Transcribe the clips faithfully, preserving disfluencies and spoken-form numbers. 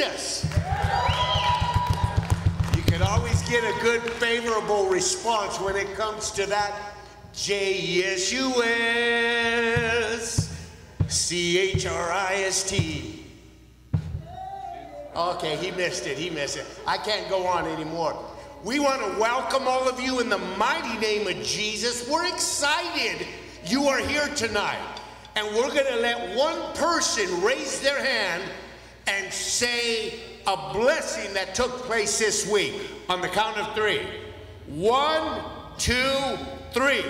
Jesus. You can always get a good favorable response when it comes to that. J E S U S C H R I S T. Okay, he missed it, he missed it. I can't go on anymore. We want to welcome all of you in the mighty name of Jesus. We're excited you are here tonight. And we're going to let one person raise their hand and say a blessing that took place this week on the count of three. One, two, three.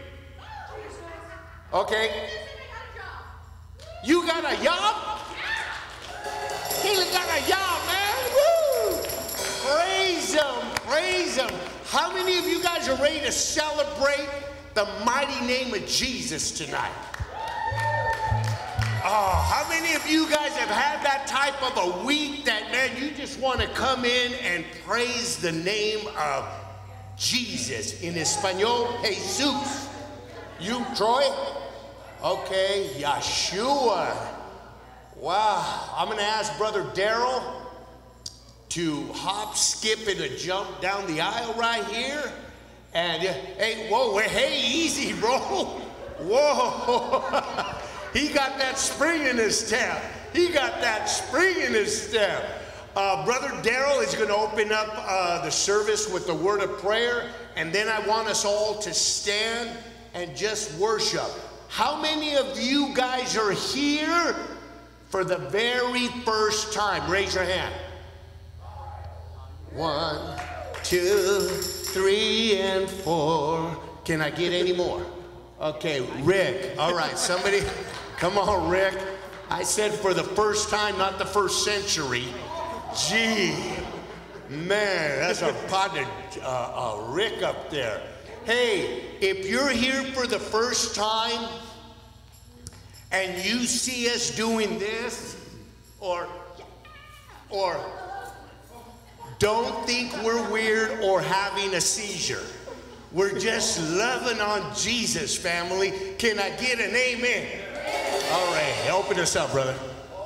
Okay. You got a job? He got a job, man. Woo! Praise him, praise him. How many of you guys are ready to celebrate the mighty name of Jesus tonight? Oh, how many of you guys have had that type of a week that, man, you just want to come in and praise the name of Jesus? In Espanol, Jesus. You, Troy? Okay, Yeshua. Wow. I'm going to ask Brother Daryl to hop, skip, and a jump down the aisle right here. And, uh, hey, whoa, hey, easy, bro. Whoa. He got that spring in his step. He got that spring in his step. Uh, Brother Daryl is going to open up uh, the service with the word of prayer, and then I want us all to stand and just worship. How many of you guys are here for the very first time? Raise your hand. One, two, three, and four. Can I get any more? Okay, Rick. All right, somebody, come on, Rick. I said for the first time, not the first century. Gee, man, that's a potted uh, uh, Rick up there. Hey, if you're here for the first time and you see us doing this, or, or don't think we're weird or having a seizure. We're just loving on Jesus, family. Can I get an amen? All right, open us up, brother.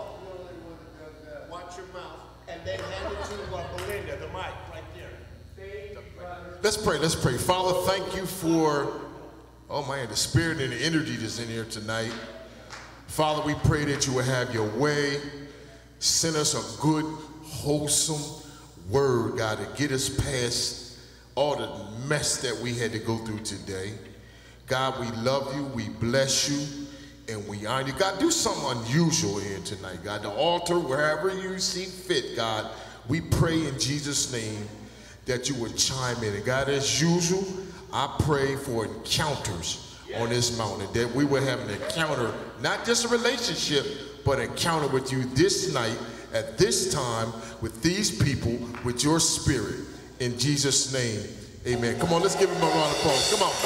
Watch your mouth, and then hand it to uh, Belinda, the mic right there. Let's pray, let's pray. Father, thank you for, oh man, the spirit and the energy that's in here tonight. Father, we pray that you will have your way. Send us a good, wholesome word, God, to get us past all the mess that we had to go through today. God, we love you, we bless you, and we honor you. God, do something unusual here tonight, God. The altar, wherever you see fit, God, we pray in Jesus' name that you would chime in. And God, as usual, I pray for encounters on this mountain, that we will have an encounter, not just a relationship, but an encounter with you this night, at this time, with these people, with your spirit. In Jesus' name, amen. Come on, let's give him a round of applause. Come on.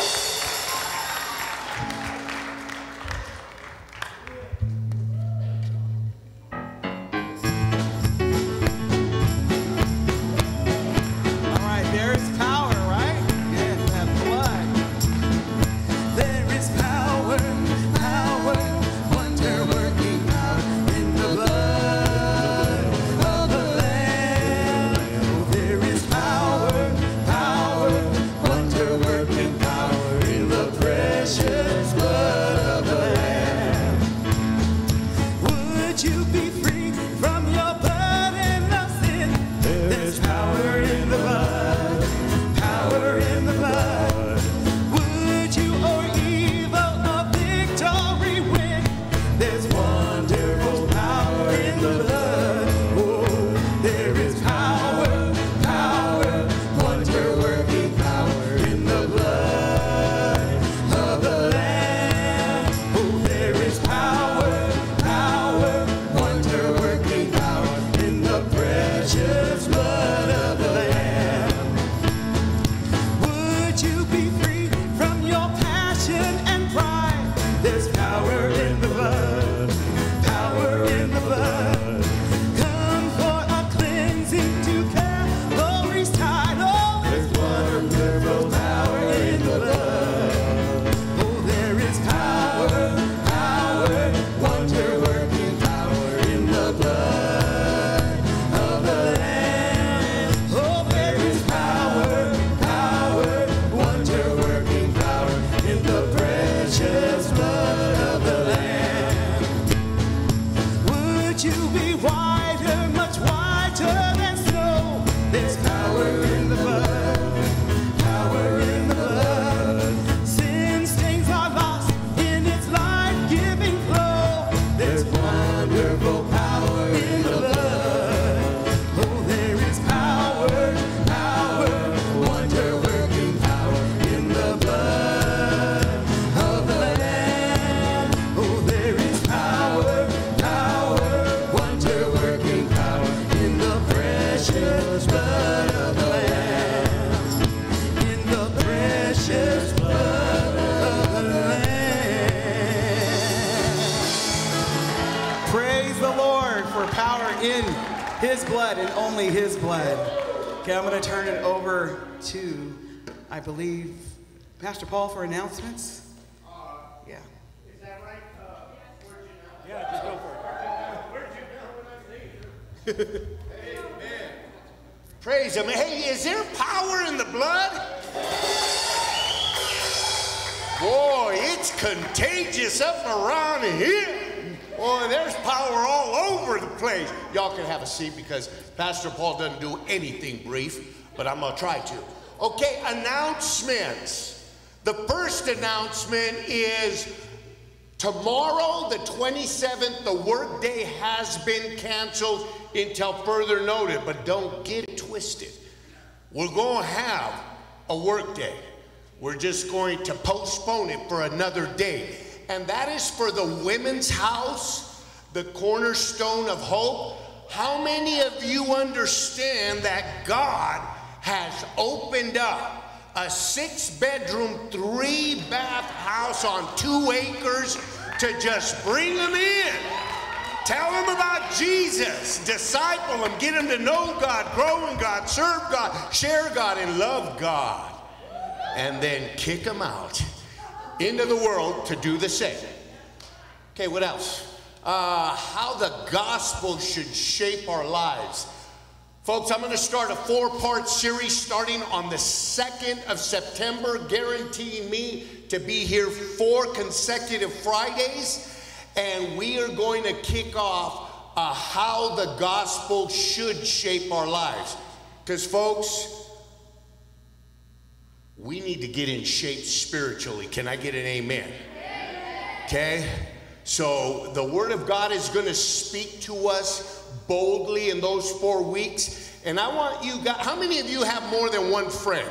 for power in his blood and only his blood. Okay, I'm going to turn it over to, I believe, Pastor Paul for announcements. Yeah. Is that right? Uh, Yeah, just go for it. Where'd you go? Amen. Praise him. Hey, is there power in the blood? Boy, it's contagious up around here. Boy, there's power all over the place. Y'all can have a seat because Pastor Paul doesn't do anything brief, but I'm going to try to. Okay, announcements. The first announcement is tomorrow, the twenty-seventh, the workday has been canceled until further notice, but don't get it twisted. We're going to have a workday. We're just going to postpone it for another day. And that is for the Women's House, the Cornerstone of Hope. How many of you understand that God has opened up a six-bedroom, three-bath house on two acres to just bring them in? Tell them about Jesus, disciple them, get them to know God, grow in God, serve God, share God, and love God. And then kick them out into the world to do the same. Okay, what else? Uh, how the gospel should shape our lives. Folks, I'm going to start a four-part series starting on the second of September, guaranteeing me to be here four consecutive Fridays. And we are going to kick off uh, how the gospel should shape our lives. Because, folks, we need to get in shape spiritually. Can I get an amen? Okay? So the Word of God is going to speak to us boldly in those four weeks. And I want you guys, how many of you have more than one friend?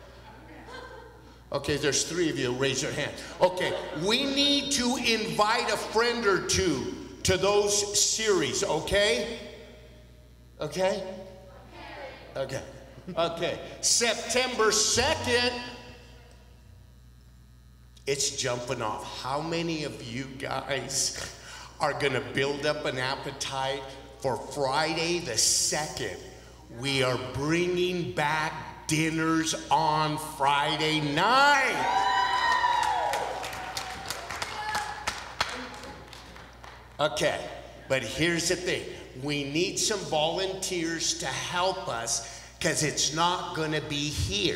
Okay, there's three of you. Raise your hand. Okay, we need to invite a friend or two to those series, okay? Okay? Okay. Okay, September second, it's jumping off. How many of you guys are going to build up an appetite for Friday the second? We are bringing back dinners on Friday night. Okay, but here's the thing. We need some volunteers to help us, because it's not going to be here.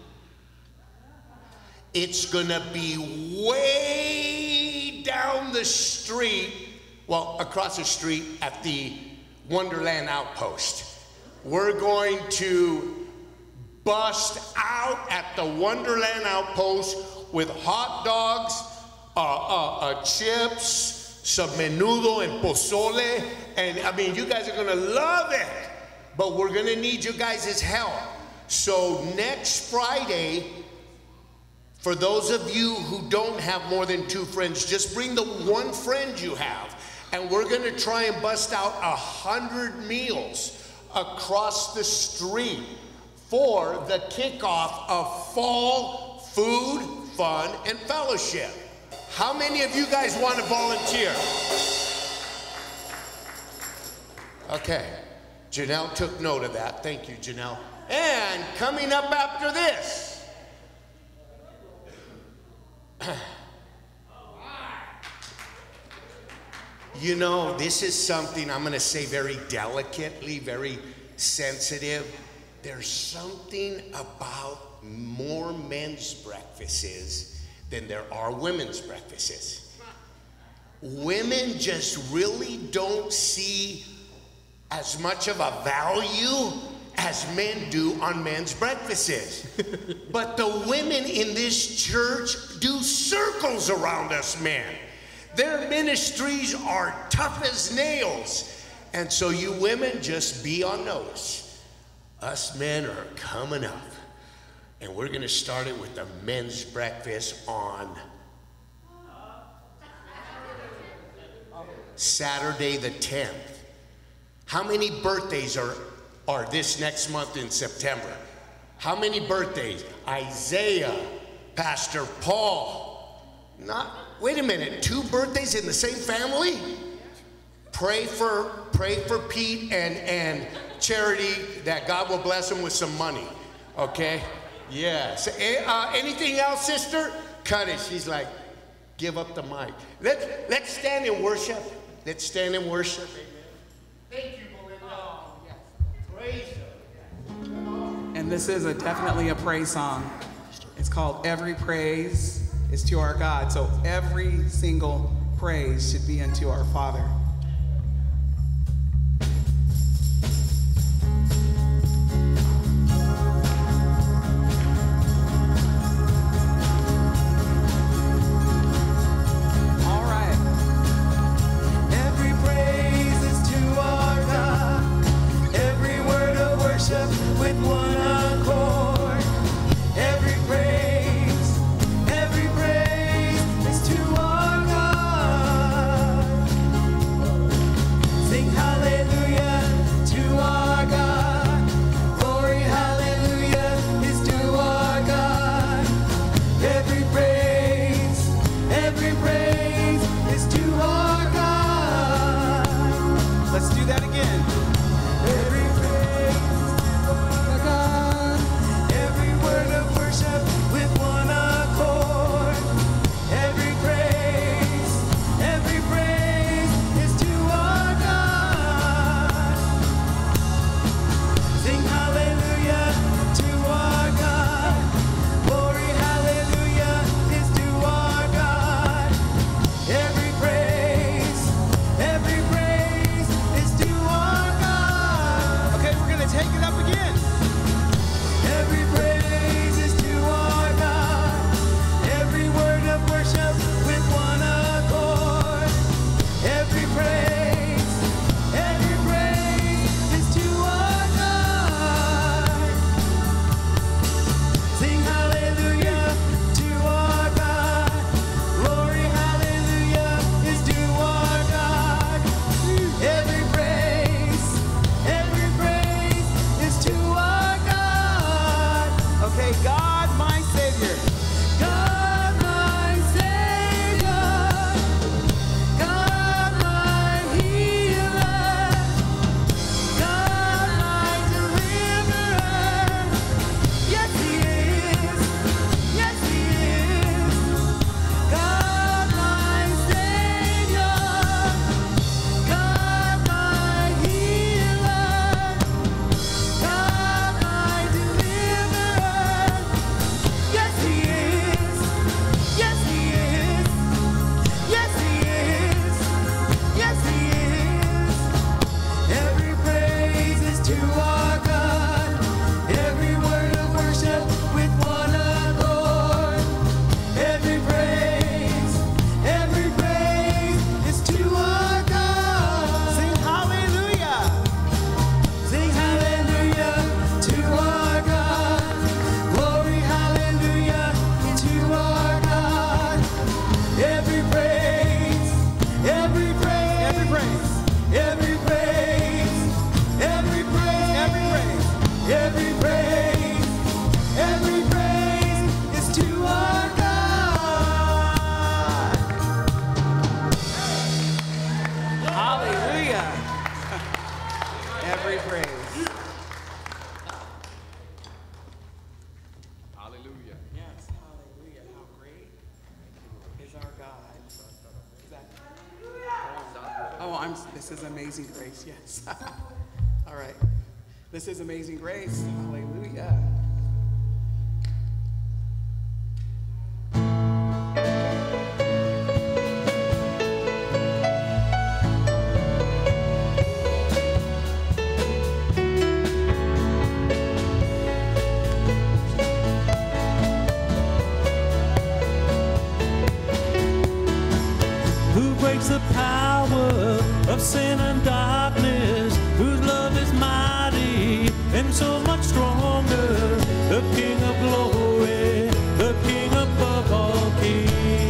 It's going to be way down the street, well, across the street at the Wonderland Outpost. We're going to bust out at the Wonderland Outpost with hot dogs, uh, uh, uh, chips, some menudo and pozole, and I mean, you guys are going to love it. But we're going to need you guys' help. So next Friday, for those of you who don't have more than two friends, just bring the one friend you have. And we're going to try and bust out a hundred meals across the street for the kickoff of fall food, fun, and fellowship. How many of you guys want to volunteer? Okay. Janelle took note of that. Thank you, Janelle. And coming up after this, you know, this is something I'm going to say very delicately, very sensitive. There's something about more men's breakfasts than there are women's breakfasts. Women just really don't see as much of a value as men do on men's breakfasts. But the women in this church do circles around us men. Their ministries are tough as nails. And so you women just be on notice. Us men are coming up. And we're gonna start it with the men's breakfast on Saturday the tenth. How many birthdays are, are this next month in September? How many birthdays? Isaiah, Pastor Paul. Not, wait a minute, two birthdays in the same family? pray for pray for Pete and and Charity that God will bless him with some money. Okay? Yes. Uh, anything else, sister? Cut it. She's like, give up the mic. Let's let's stand in worship. Let's stand in worship. Thank you, Melinda. Praise Him. And this is a definitely a praise song. It's called Every Praise is to Our God. So every single praise should be unto our Father. This is Amazing Grace, yes. All right. This is Amazing Grace. Hallelujah. Who breaks the power of sin and darkness, whose love is mighty and so much stronger, the King of glory, the King above all kings,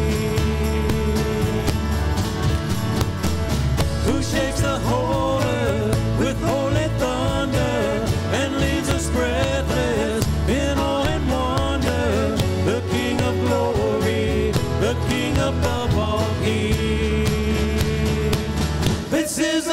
who shakes the whole earth with holy thunder and leaves us breathless in awe and wonder, the King of glory, the King above all kings. This is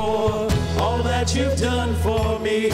for all that you've done for me.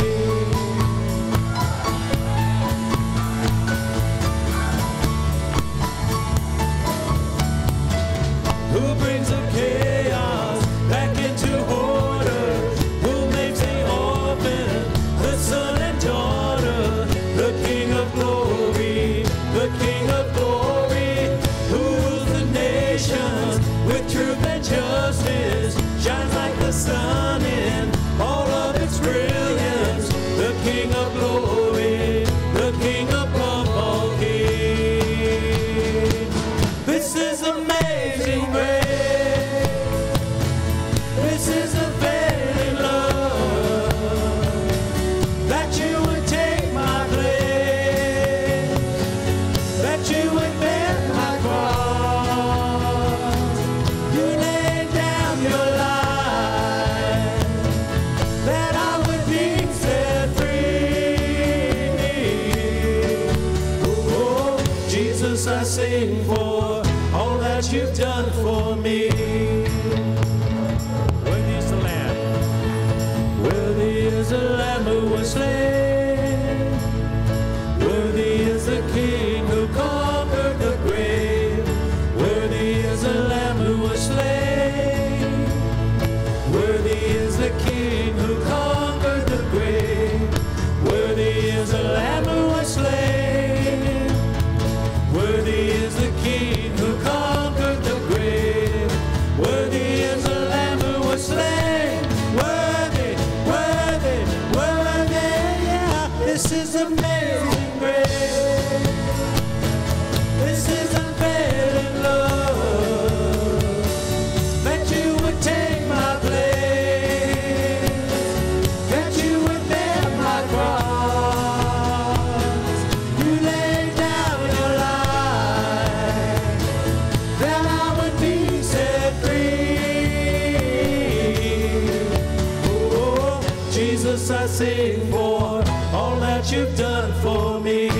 Who brings the chaos back into order? Who makes the orphan the son and daughter? The King of glory, the King of glory, who rules the nations with truth and justice, shines like the sun in all of its brilliance. The King of glory, the King above all kings. This is amazing grace. This is availing love, that you would take my place, that you would bear my cross. You laid down your life, that I would be set free. Oh, Jesus, I sing for all that you've done for me. Worthy is the Lamb. Worthy is the Lamb who was slain. Worthy is the King who conquered the grave. Worthy is the Lamb who was slain. Worthy is the King who conquered the grave. Worthy is the Lamb who was slain. Worthy is the King who conquered the grave. Worthy is the Lamb who was slain. Worthy, worthy, worthy, yeah. This is amazing grace. This is unfailing love, that you would take my place, that you would bear my cross. You laid down your life, that I would be set free. Oh, Jesus, I sing for all that you've done for me.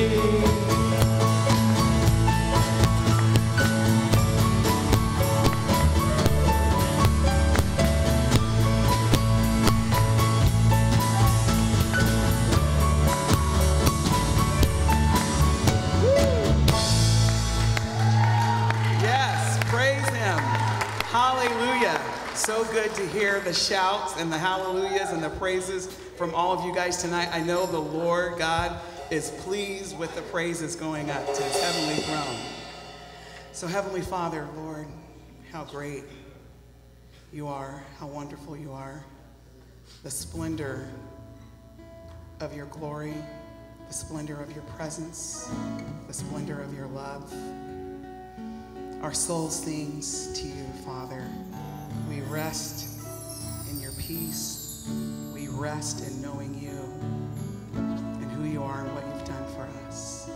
Yes, praise him. Hallelujah. So good to hear the shouts and the hallelujahs and the praises from all of you guys tonight. I know the Lord God is pleased with the praises going up to his heavenly throne. So Heavenly Father, Lord, how great you are, how wonderful you are. The splendor of your glory, the splendor of your presence, the splendor of your love. Our soul sings to you, Father. We rest in your peace. We rest in knowing you and who you are and what you've done for us.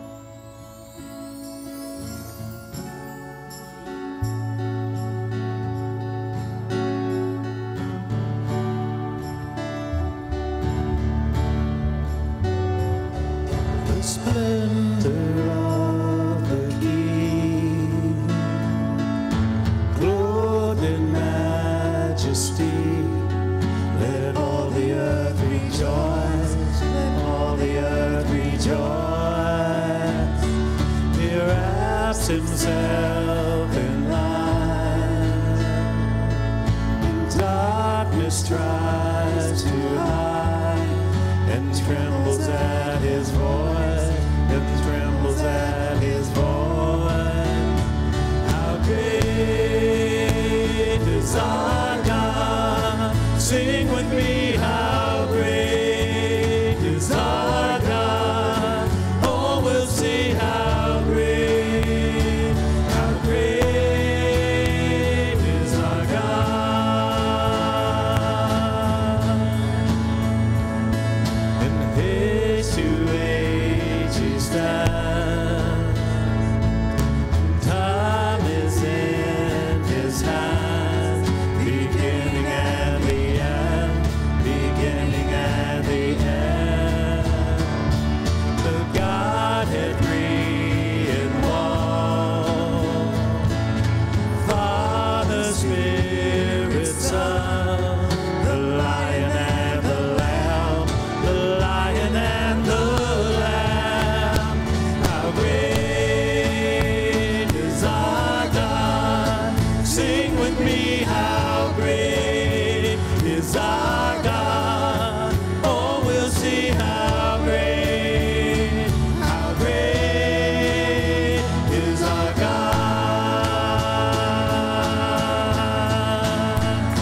The splendor of the King, clothed in majesty, let all the earth rejoice, let all the earth rejoice. He wraps himself in light, and darkness tries to hide, and trembles at his voice, and trembles at his voice. How great is our God? Sing with me, how great is our God? Oh, we'll see how great, how great is our God. And age to age he stands, time is in his hands. The is our God. Oh, we'll see how great, how great is our God.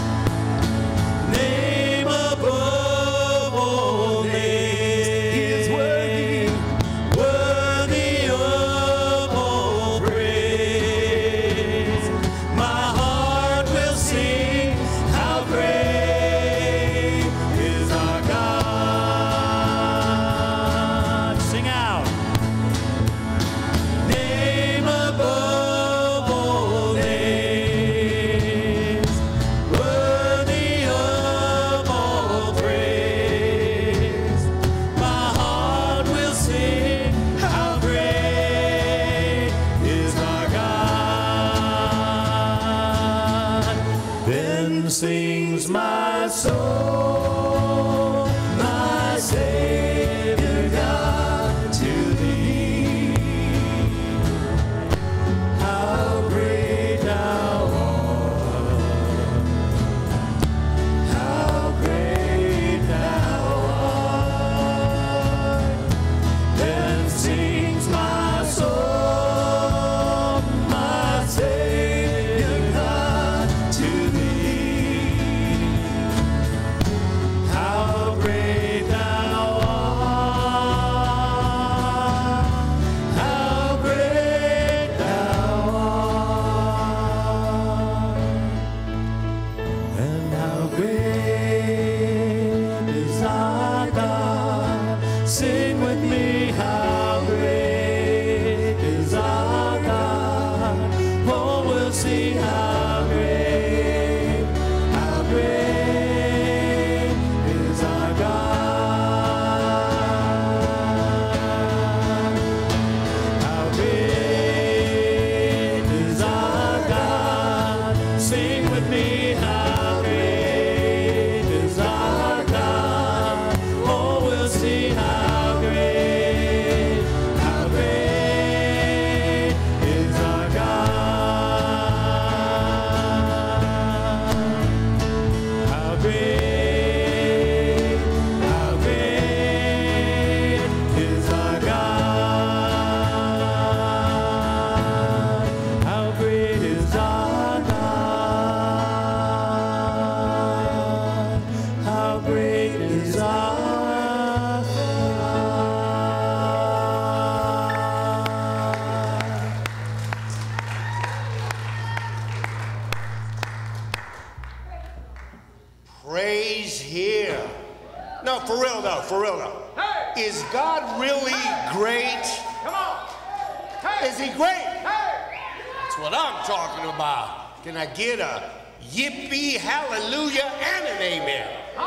Name above all names, He is worthy, worthy of all praise. My heart will sing, how great is our God. Sing out. Name above all names, worthy of all praise. My heart will sing, how great is our God. Then sings my soul, my Savior God, to thee. How great thou art, how great thou art. Then sings my soul, my Savior God, to thee. How great thou art, how great thou art, and how great is our God. Sing with me, how great is our God. Oh, we'll see how great, how great is our God. How great is our God. Sing with me, how great is our God. Oh, we'll see how great, how great is our God. How great, how great is our God. How great is our God. How great is our God. Praise Him. No, for real though, for real though. Is God really great? Come on. Is He great? That's what I'm talking about. Can I get a yippee, hallelujah, and an amen?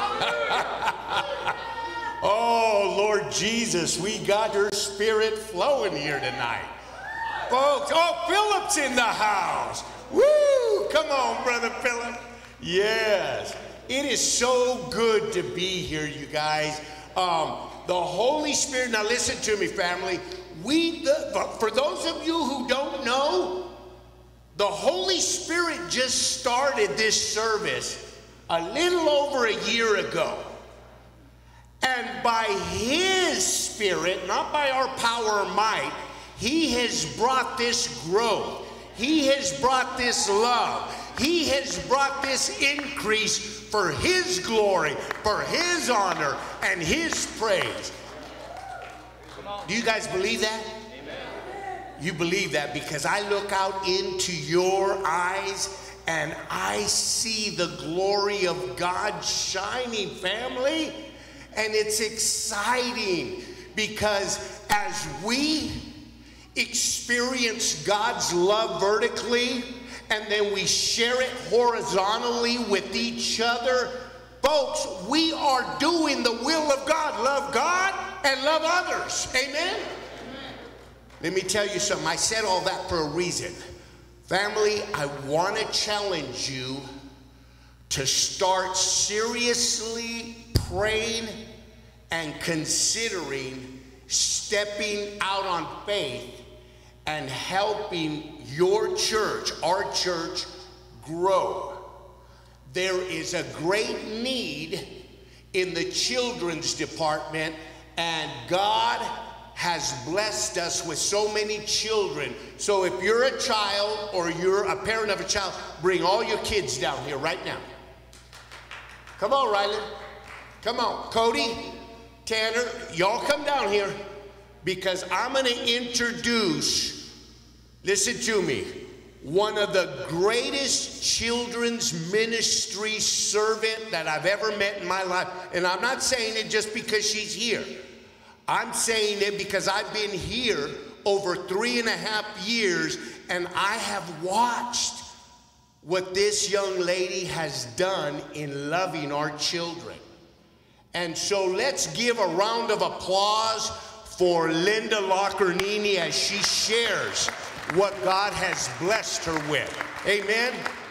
Oh, Lord Jesus, we got your spirit flowing here tonight. Folks, oh, Philip's in the house. Woo! Come on, Brother Philip. Yes. It is so good to be here, you guys. Um, the Holy Spirit, now listen to me, family. We, the, for those of you who don't know, the Holy Spirit just started this service a little over a year ago. And by His Spirit, not by our power or might, He has brought this growth. He has brought this love. He has brought this increase for His glory, for His honor, and His praise. Do you guys believe that? You believe that because I look out into your eyes and I see the glory of God shining, family. And it's exciting because as we experience God's love vertically and then we share it horizontally with each other, folks, we are doing the will of God. Love God and love others. Amen? Let me tell you something. I said all that for a reason. Family, I want to challenge you to start seriously praying and considering stepping out on faith and helping your church, our church, grow. there is a great need in the children's department, and God has blessed us with so many children. So if you're a child or you're a parent of a child, bring all your kids down here right now. Come on, Rylan. Come on. Cody, Tanner, y'all come down here, because I'm going to introduce, listen to me, one of the greatest children's ministry servant that I've ever met in my life. And I'm not saying it just because she's here. I'm saying it because I've been here over three and a half years, and I have watched what this young lady has done in loving our children. And so let's give a round of applause for Linda Locernini as she shares what God has blessed her with. Amen.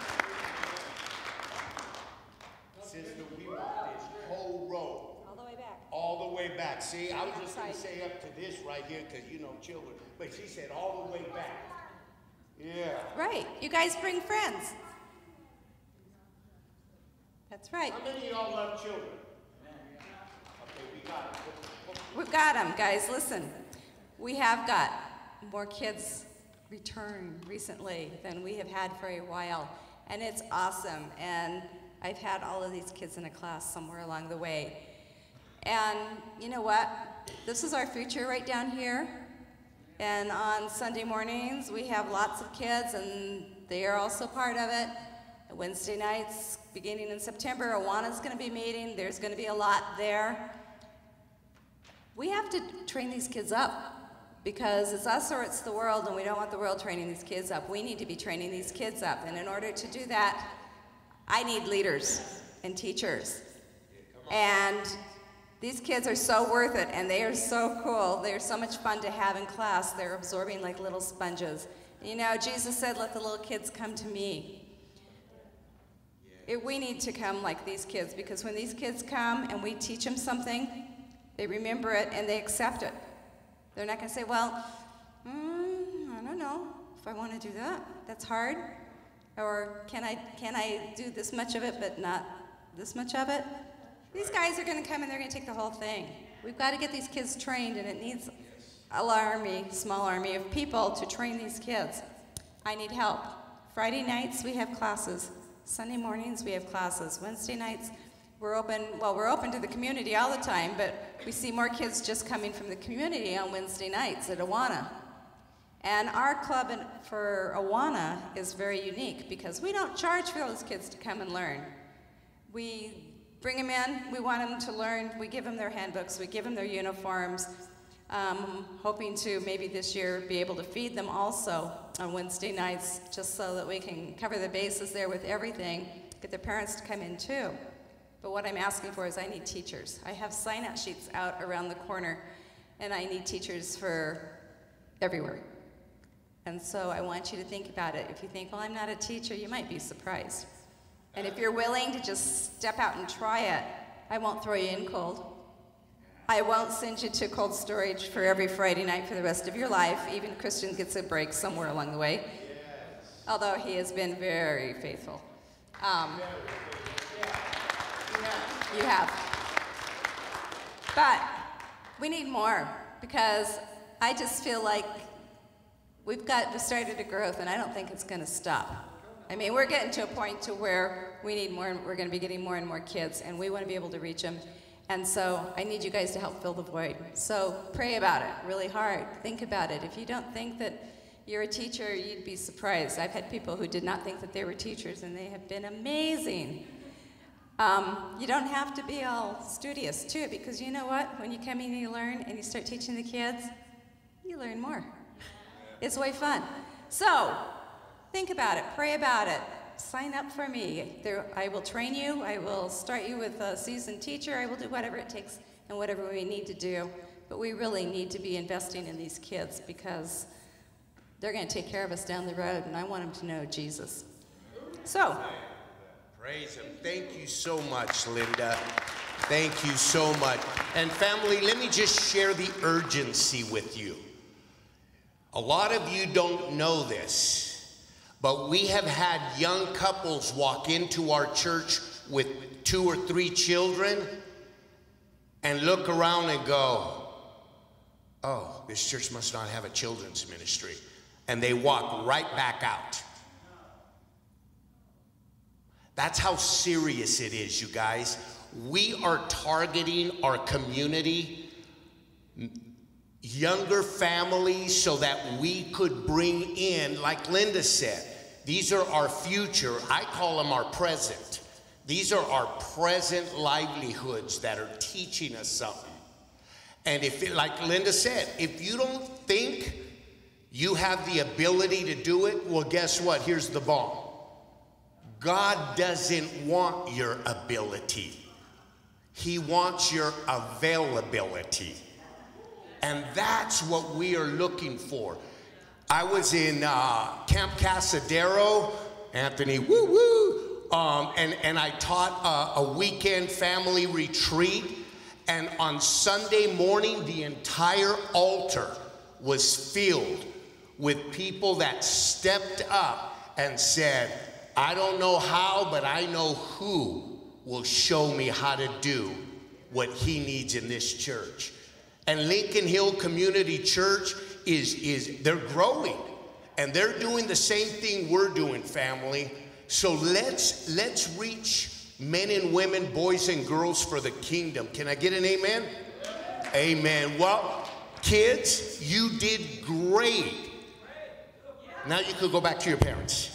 Sister, we want this whole row. All the way back. All the way back. See, I was just going to say up to this right here because, you know, children. But she said all the way back. Yeah. Right. You guys bring friends. That's right. How many of y'all love children? Okay, we got it. We've got them, guys. Listen, we have got more kids return recently than we have had for a while, and it's awesome. And I've had all of these kids in a class somewhere along the way. And you know what? This is our future right down here. And on Sunday mornings, we have lots of kids, and they are also part of it. Wednesday nights, beginning in September, Awana's going to be meeting. There's going to be a lot there. We have to train these kids up, because it's us or it's the world, and we don't want the world training these kids up. We need to be training these kids up, and in order to do that, I need leaders and teachers. And these kids are so worth it, and they are so cool. They are so much fun to have in class. They're absorbing like little sponges. You know, Jesus said, let the little kids come to me. It, we need to come like these kids, because when these kids come and we teach them something, they remember it and they accept it. They're not going to say, well, mm, I don't know if I want to do that. That's hard. Or can I, can I do this much of it but not this much of it? These guys are going to come and they're going to take the whole thing. We've got to get these kids trained, and it needs a army, small army of people to train these kids. I need help. Friday nights we have classes. Sunday mornings we have classes. Wednesday nights we're open, well, we're open to the community all the time, but we see more kids just coming from the community on Wednesday nights at Awana. And our club in, for Awana is very unique, because we don't charge for those kids to come and learn. We bring them in, we want them to learn, we give them their handbooks, we give them their uniforms, um, hoping to maybe this year be able to feed them also on Wednesday nights, just so that we can cover the bases there with everything, get their parents to come in too. But what I'm asking for is I need teachers. I have sign-out sheets out around the corner, and I need teachers for everywhere. And so I want you to think about it. If you think, well, I'm not a teacher, you might be surprised. And if you're willing to just step out and try it, I won't throw you in cold. I won't send you to cold storage for every Friday night for the rest of your life. Even Christian gets a break somewhere along the way, although he has been very faithful. Um, You have. But we need more, because I just feel like we've got we started a growth, and I don't think it's going to stop. I mean, we're getting to a point to where we need more, and we're going to be getting more and more kids, and we want to be able to reach them. And so I need you guys to help fill the void. So pray about it really hard. Think about it. If you don't think that you're a teacher, you'd be surprised. I've had people who did not think that they were teachers, and they have been amazing. Um, you don't have to be all studious, too, because you know what? When you come in and you learn and you start teaching the kids, you learn more. It's way fun. So think about it. Pray about it. Sign up for me. There, I will train you. I will start you with a seasoned teacher. I will do whatever it takes and whatever we need to do. But we really need to be investing in these kids, because they're going to take care of us down the road, and I want them to know Jesus. So. Praise him. Thank you so much, Linda. Thank you so much. And family, let me just share the urgency with you. A lot of you don't know this. But we have had young couples walk into our church with two or three children and look around and go, oh, this church must not have a children's ministry. And they walk right back out. That's how serious it is, you guys. We are targeting our community, younger families, so that we could bring in, like Linda said, these are our future. I call them our present. These are our present livelihoods that are teaching us something. And if, it, like Linda said, if you don't think you have the ability to do it, well, guess what? Here's the bomb. God doesn't want your ability. He wants your availability. And that's what we are looking for. I was in uh, Camp Casadero, Anthony, woo woo, um, and, and I taught a, a weekend family retreat. And on Sunday morning, the entire altar was filled with people that stepped up and said, I don't know how, but I know who will show me how to do what he needs in this church. And Lincoln Hill Community Church is, is they're growing. And they're doing the same thing we're doing, family. So let's, let's reach men and women, boys and girls for the kingdom. Can I get an amen? Amen. Well, kids, you did great. Now you could go back to your parents.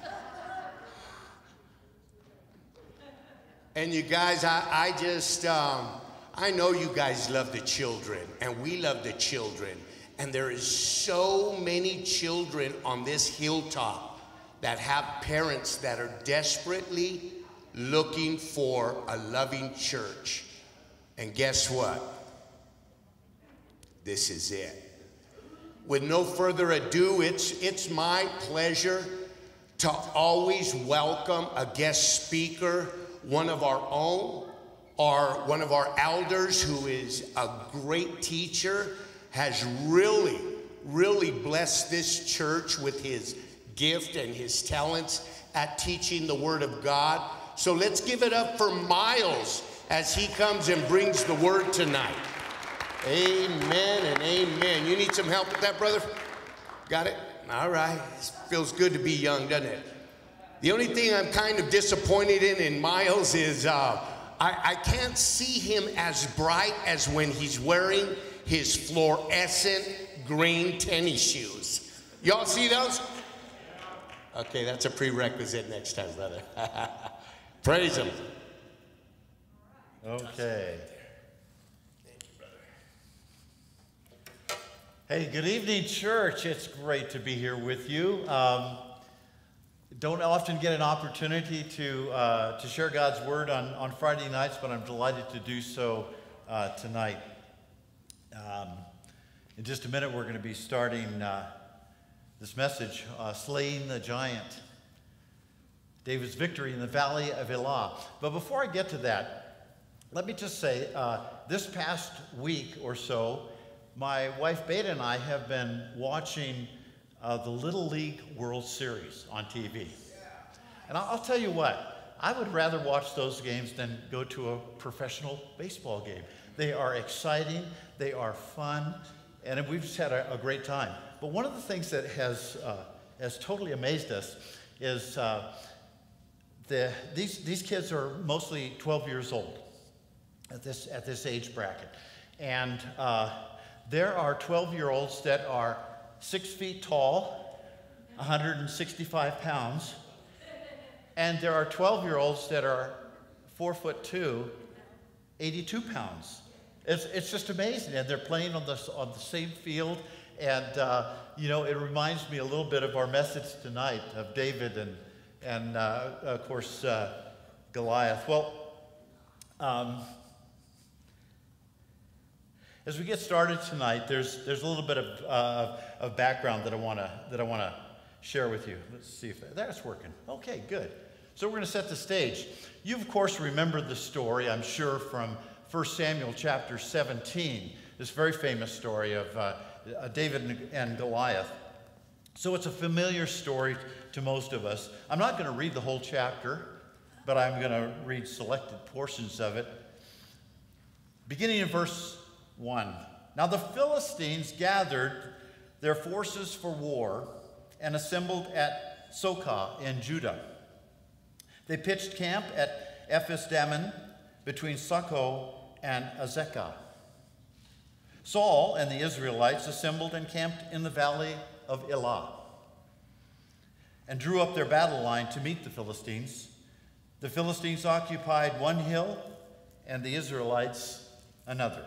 And you guys, I, I just, um, I know you guys love the children, and we love the children. And there is so many children on this hilltop that have parents that are desperately looking for a loving church. And guess what? This is it. With no further ado, it's, it's my pleasure to always welcome a guest speaker, one of our own, or one of our elders who is a great teacher, has really, really blessed this church with his gift and his talents at teaching the Word of God. So let's give it up for Miles as he comes and brings the Word tonight. Amen and amen. You need some help with that, brother? Got it? All right. It feels good to be young, doesn't it? The only thing I'm kind of disappointed in in Miles is uh, I, I can't see him as bright as when he's wearing his fluorescent green tennis shoes. Y'all see those? Okay, that's a prerequisite next time, brother. Praise him. Okay. Hey, good evening, church. It's great to be here with you. Um, don't often get an opportunity to uh, to share God's word on, on Friday nights, but I'm delighted to do so uh, tonight. Um, in just a minute, we're going to be starting uh, this message, uh, Slaying the Giant, David's victory in the Valley of Elah. But before I get to that, let me just say, uh, this past week or so, my wife Beta and I have been watching uh, the Little League World Series on T V. And I'll, I'll tell you what, I would rather watch those games than go to a professional baseball game. They are exciting, they are fun, and we've just had a, a great time. But one of the things that has, uh, has totally amazed us is uh, the, these, these kids are mostly twelve years old at this, at this age bracket. And uh, there are twelve-year-olds that are six feet tall, one hundred sixty-five pounds, and there are twelve-year-olds that are four foot two, eighty-two pounds. It's, it's just amazing, and they're playing on the, on the same field, and uh, you know, it reminds me a little bit of our message tonight of David and, and uh, of course, uh, Goliath. Well, um, as we get started tonight, there's there's a little bit of uh, of background that I wanna that I wanna share with you. Let's see if that, that's working. Okay, good. So we're gonna set the stage. You of course remember the story, I'm sure, from First Samuel chapter seventeen. This very famous story of uh, David and Goliath. So it's a familiar story to most of us. I'm not going to read the whole chapter, but I'm going to read selected portions of it. Beginning in verse one. Now the Philistines gathered their forces for war and assembled at Sokah in Judah. They pitched camp at Ephes-dammim between Sokoh and Azekah. Saul and the Israelites assembled and camped in the valley of Elah and drew up their battle line to meet the Philistines. The Philistines occupied one hill and the Israelites another.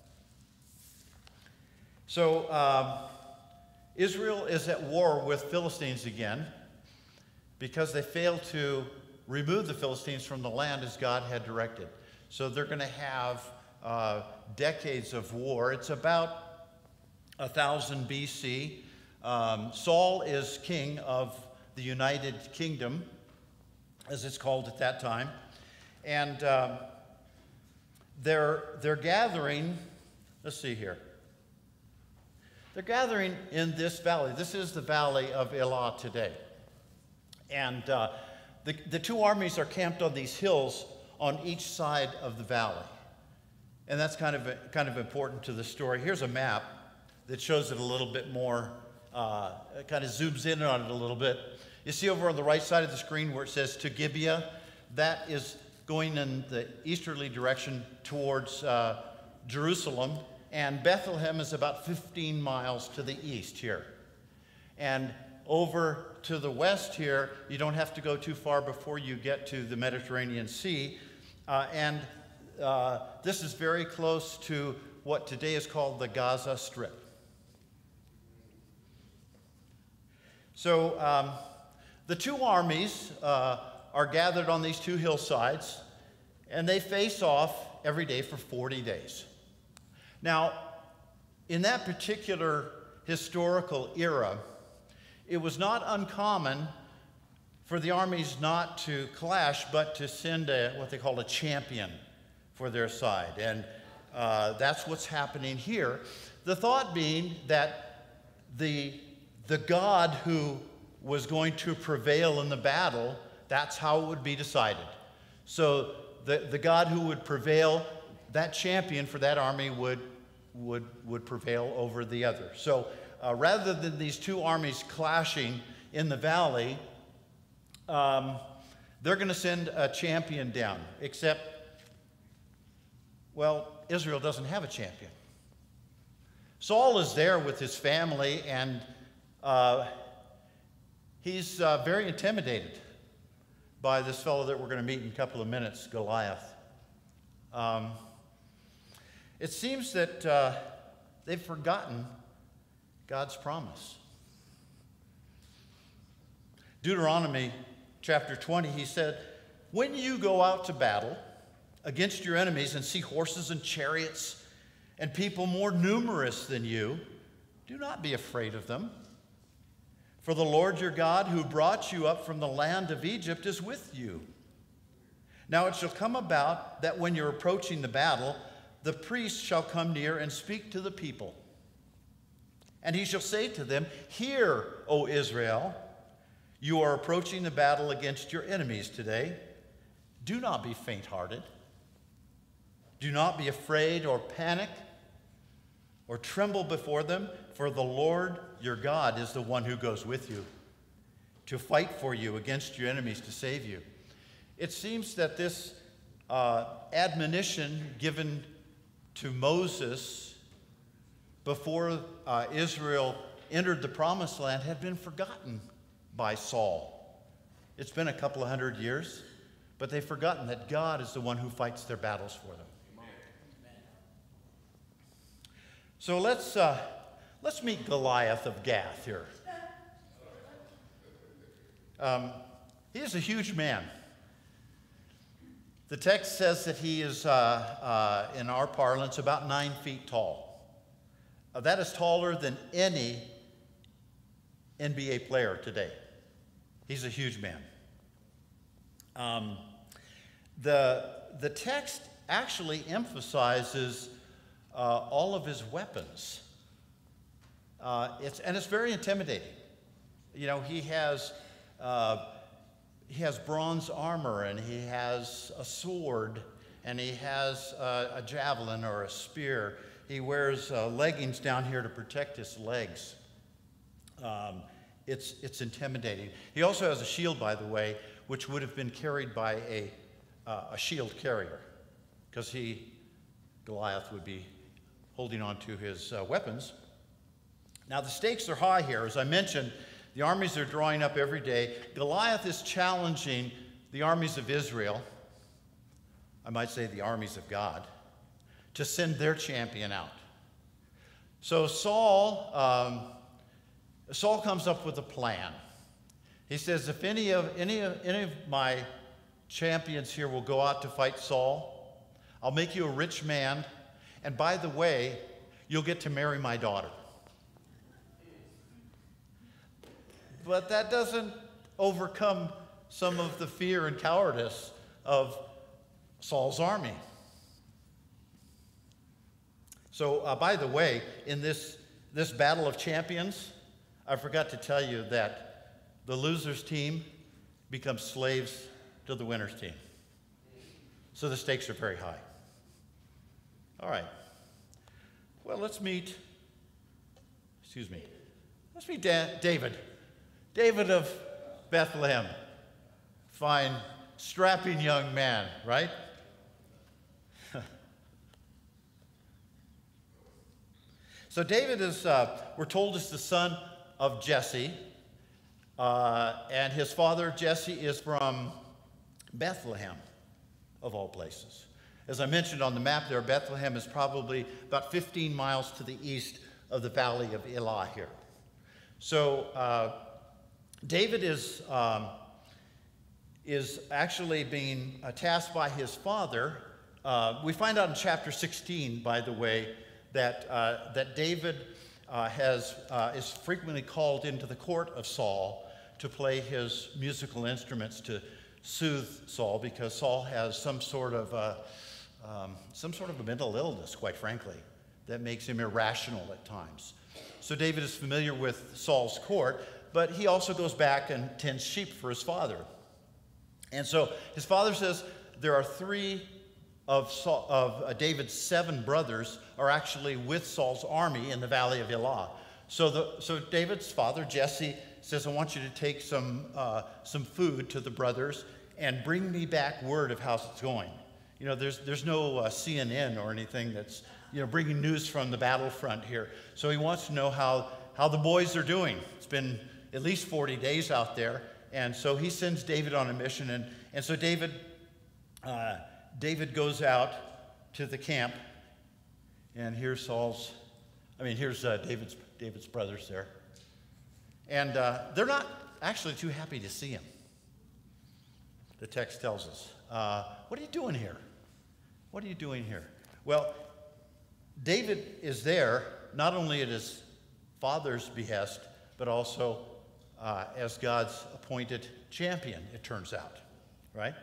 So um, Israel is at war with Philistines again because they failed to remove the Philistines from the land as God had directed. So they're going to have uh, decades of war. It's about one thousand B C. Um, Saul is king of the United Kingdom, as it's called at that time. And um, they're, they're gathering, let's see here. They're gathering in this valley. This is the valley of Elah today. And uh, the, the two armies are camped on these hills on each side of the valley. And that's kind of, kind of important to the story. Here's a map that shows it a little bit more, uh, it kind of zooms in on it a little bit. You see over on the right side of the screen where it says to Gibeah, that is going in the easterly direction towards uh, Jerusalem. And Bethlehem is about fifteen miles to the east here. And over to the west here, you don't have to go too far before you get to the Mediterranean Sea. Uh, and uh, this is very close to what today is called the Gaza Strip. So um, the two armies uh, are gathered on these two hillsides, and they face off every day for forty days. Now, in that particular historical era, it was not uncommon for the armies not to clash, but to send a, what they call a champion for their side. And uh, that's what's happening here. The thought being that the, the God who was going to prevail in the battle, that's how it would be decided. So the, the God who would prevail, that champion for that army would, would, would prevail over the other. So uh, rather than these two armies clashing in the valley, um, they're going to send a champion down, except, well, Israel doesn't have a champion. Saul is there with his family, and uh, he's uh, very intimidated by this fellow that we're going to meet in a couple of minutes, Goliath. Um, it seems that uh, they've forgotten God's promise. Deuteronomy chapter twenty, he said, when you go out to battle against your enemies and see horses and chariots and people more numerous than you, do not be afraid of them. For the Lord your God, who brought you up from the land of Egypt, is with you. Now it shall come about that when you're approaching the battle, the priest shall come near and speak to the people. And he shall say to them, hear, O Israel, you are approaching the battle against your enemies today. Do not be faint-hearted. Do not be afraid or panic or tremble before them, for the Lord your God is the one who goes with you to fight for you against your enemies to save you. It seems that this uh, admonition given to Moses before uh, Israel entered the promised land had been forgotten by Saul. It's been a couple of hundred years, but they've forgotten that God is the one who fights their battles for them. So let's, uh, let's meet Goliath of Gath here. Um, he is a huge man. The text says that he is, uh, uh, in our parlance, about nine feet tall. Uh, that is taller than any N B A player today. He's a huge man. Um, the, the text actually emphasizes uh, all of his weapons. Uh, it's, and it's very intimidating. You know, he has, uh, he has bronze armor, and he has a sword, and he has uh, a javelin or a spear. He wears uh, leggings down here to protect his legs. Um, it's, it's intimidating. He also has a shield, by the way, which would have been carried by a, uh, a shield carrier, because he, Goliath, would be holding on to his uh, weapons. Now, the stakes are high here. As I mentioned, the armies are drawing up every day. Goliath is challenging the armies of Israel, I might say the armies of God, to send their champion out. So Saul, um, Saul comes up with a plan. He says, if any of, any of, any of my champions here will go out to fight Saul, I'll make you a rich man, and by the way, you'll get to marry my daughter. But that doesn't overcome some of the fear and cowardice of Saul's army. So, uh, by the way, in this, this battle of champions, I forgot to tell you that the losers team becomes slaves to the winners team. So the stakes are very high. All right. Well, let's meet, excuse me, let's meet Da- David. David of Bethlehem. Fine, strapping young man, right? So David is, uh, we're told, is the son of Jesse, uh, and his father, Jesse, is from Bethlehem, of all places. As I mentioned on the map there, Bethlehem is probably about fifteen miles to the east of the valley of Elah here. So uh, David is, um, is actually being uh, tasked by his father. Uh, we find out in chapter sixteen, by the way, that, uh, that David uh, has, uh, is frequently called into the court of Saul to play his musical instruments to soothe Saul, because Saul has some sort of, uh, um, some sort of a mental illness, quite frankly, that makes him irrational at times. So David is familiar with Saul's court, but he also goes back and tends sheep for his father. And so his father says there are three of, Saul, of uh, David's seven brothers are actually with Saul's army in the valley of Elah. So, the, so David's father, Jesse, says, I want you to take some, uh, some food to the brothers and bring me back word of how it's going. You know, there's, there's no uh, C N N or anything that's, you know, bringing news from the battlefront here. So he wants to know how, how the boys are doing. It's been at least forty days out there. And so he sends David on a mission. And, and so David, uh, David goes out to the camp. And here's Saul's, I mean, here's uh, David's, David's brothers there. And uh, they're not actually too happy to see him. The text tells us. Uh, what are you doing here? What are you doing here? Well, David is there not only at his father's behest, but also uh, as God's appointed champion, it turns out, right?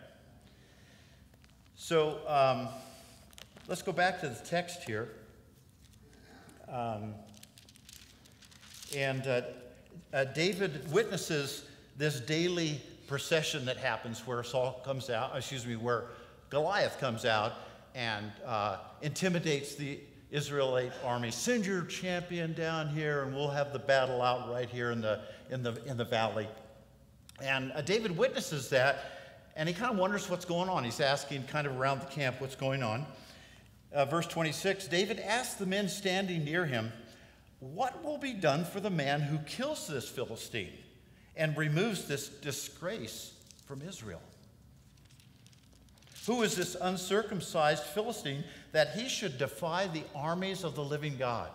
So um, let's go back to the text here. Um, and uh, uh, David witnesses this daily procession that happens where Saul comes out, excuse me, where Goliath comes out and uh, intimidates the Israelite army. Send your champion down here and we'll have the battle out right here in the, in the, in the valley. And uh, David witnesses that, and he kind of wonders what's going on. He's asking kind of around the camp what's going on. Uh, verse twenty-six, David asked the men standing near him, what will be done for the man who kills this Philistine and removes this disgrace from Israel? Who is this uncircumcised Philistine that he should defy the armies of the living God?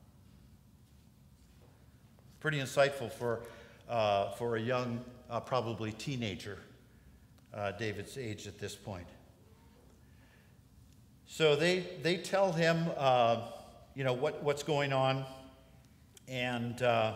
Pretty insightful for, uh, for a young, uh, probably teenager, uh, David's age at this point. So they, they tell him, uh, you know, what, what's going on, and, uh,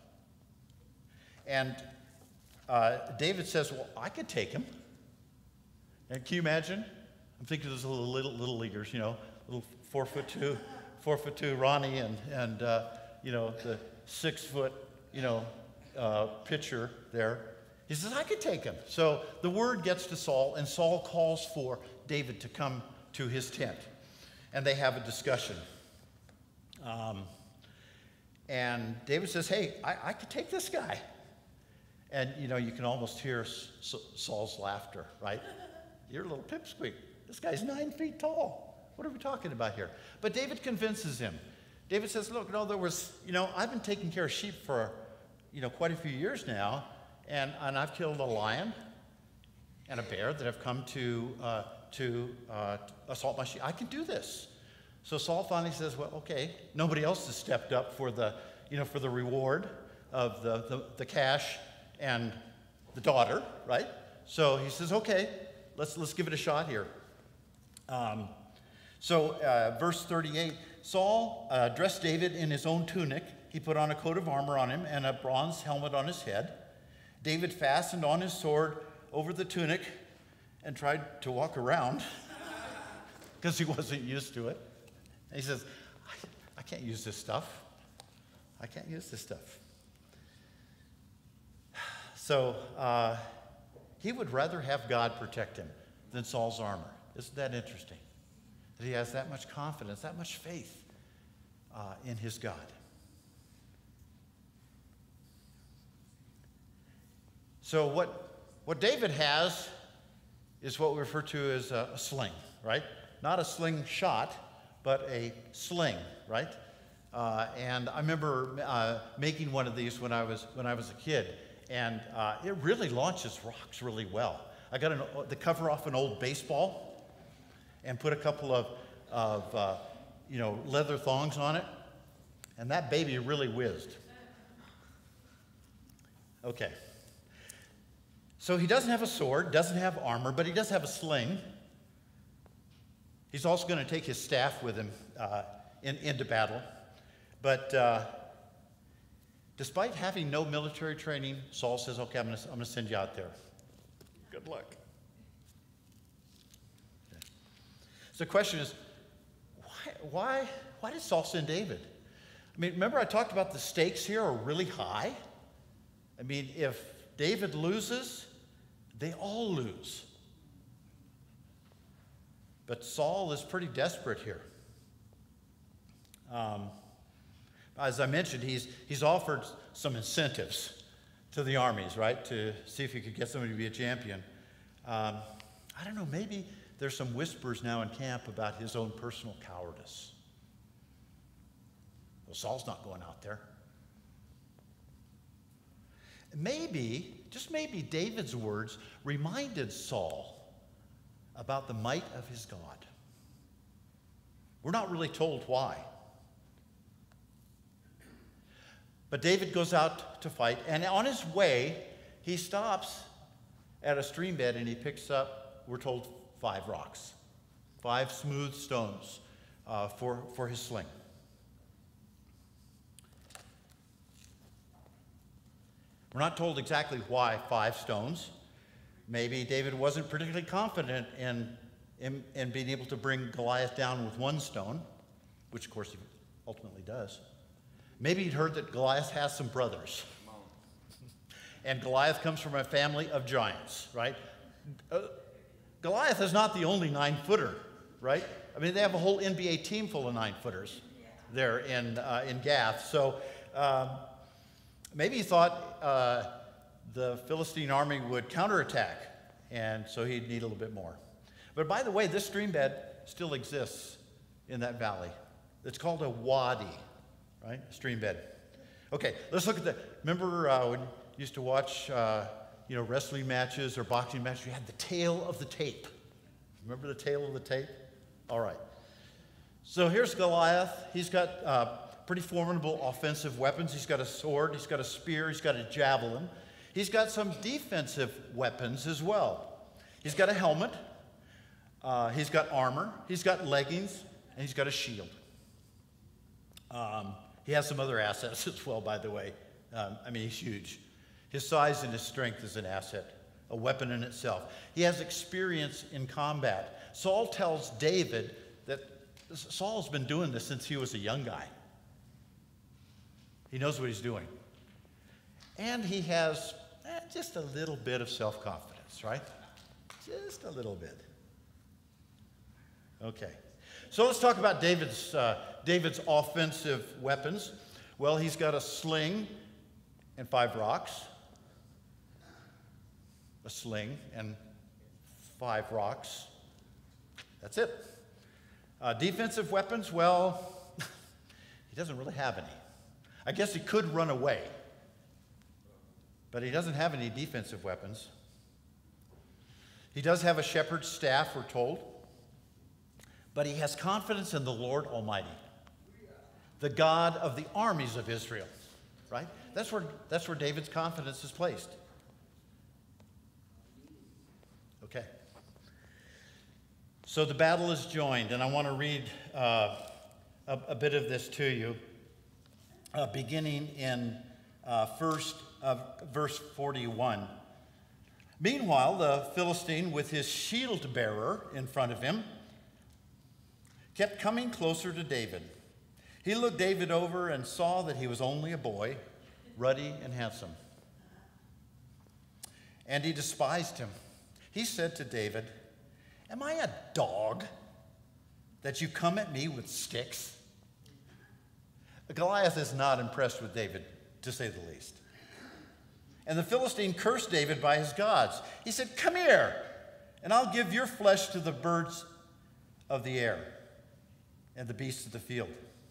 and uh, David says, well, I could take him. And can you imagine? I'm thinking of those little, little, little leaguers, you know, little four foot two, four foot two Ronnie and, and uh, you know, the six foot, you know, uh, pitcher there. He says, I could take him. So the word gets to Saul, and Saul calls for David to come to his tent. And they have a discussion. Um, and David says, hey, I, I could take this guy. And, you know, you can almost hear S- Saul's laughter, right? You're a little pipsqueak. This guy's nine feet tall. What are we talking about here? But David convinces him. David says, look, no, there was, you know, I've been taking care of sheep for, you know, quite a few years now, and, and I've killed a lion and a bear that have come to, uh, to uh, assault my sheep. I can do this. So Saul finally says, well, okay, nobody else has stepped up for the, you know, for the reward of the, the, the cash and the daughter, right? So he says, okay, let's, let's give it a shot here. Um, so uh, verse thirty-eight, Saul uh, dressed David in his own tunic. He put on a coat of armor on him and a bronze helmet on his head. David fastened on his sword over the tunic and tried to walk around because he wasn't used to it. And he says, I, I can't use this stuff. I can't use this stuff. So uh, he would rather have God protect him than Saul's armor. Isn't that interesting? That he has that much confidence, that much faith uh, in his God. So what, what David has is what we refer to as a, a sling, right? Not a slingshot, but a sling, right? Uh, and I remember uh, making one of these when I was when I was a kid, and uh, it really launches rocks really well. I got an, the cover off an old baseball and put a couple of, of uh, you know, leather thongs on it, and that baby really whizzed. Okay. So he doesn't have a sword, doesn't have armor, but he does have a sling. He's also going to take his staff with him uh, in, into battle. But uh, despite having no military training, Saul says, okay, I'm going to I'm going to send you out there. Good luck. Okay. So the question is, why, why, why did Saul send David? I mean, remember I talked about the stakes here are really high? I mean, if David loses, they all lose. But Saul is pretty desperate here. Um, as I mentioned, he's, he's offered some incentives to the armies, right, to see if he could get somebody to be a champion. Um, I don't know, maybe there's some whispers now in camp about his own personal cowardice. Well, Saul's not going out there. Maybe, just maybe, David's words reminded Saul about the might of his God. We're not really told why. But David goes out to fight, and on his way, he stops at a stream bed and he picks up, we're told, five rocks, five smooth stones uh, for, for his sling. We're not told exactly why five stones. Maybe David wasn't particularly confident in, in, in being able to bring Goliath down with one stone, which of course he ultimately does. Maybe he'd heard that Goliath has some brothers. And Goliath comes from a family of giants, right? Uh, Goliath is not the only nine-footer, right? I mean, they have a whole N B A team full of nine-footers there in, uh, in Gath. So um, maybe he thought uh, the Philistine army would counterattack, and so he'd need a little bit more. But by the way, this stream bed still exists in that valley. It's called a wadi, right? A stream bed. Okay, let's look at the, remember uh, when you used to watch uh, you know, wrestling matches or boxing matches, you had the tail of the tape. Remember the tail of the tape? All right. So here's Goliath. He's got uh, pretty formidable offensive weapons. He's got a sword, he's got a spear, he's got a javelin. He's got some defensive weapons as well. He's got a helmet, uh, he's got armor, he's got leggings, and he's got a shield. Um, he has some other assets as well, by the way. Um, I mean, he's huge. His size and his strength is an asset, a weapon in itself. He has experience in combat. Saul tells David that Saul's been doing this since he was a young guy. He knows what he's doing. and he has eh, just a little bit of self-confidence, right? Just a little bit. Okay, so let's talk about David's, uh, David's offensive weapons. Well, he's got a sling and five rocks. A sling and five rocks. That's it. Uh, defensive weapons, well, he doesn't really have any. I guess he could run away, but he doesn't have any defensive weapons. He does have a shepherd's staff, we're told, but he has confidence in the Lord Almighty, the God of the armies of Israel, right? That's where, that's where David's confidence is placed. Okay. So the battle is joined, and I want to read uh, a, a bit of this to you, uh, beginning in uh, first uh, verse forty-one. Meanwhile, the Philistine, with his shield bearer in front of him, kept coming closer to David. He looked David over and saw that he was only a boy, ruddy and handsome. And he despised him. He said to David, "Am I a dog that you come at me with sticks?" Goliath is not impressed with David, to say the least. And the Philistine cursed David by his gods. He said, "Come here, and I'll give your flesh to the birds of the air and the beasts of the field."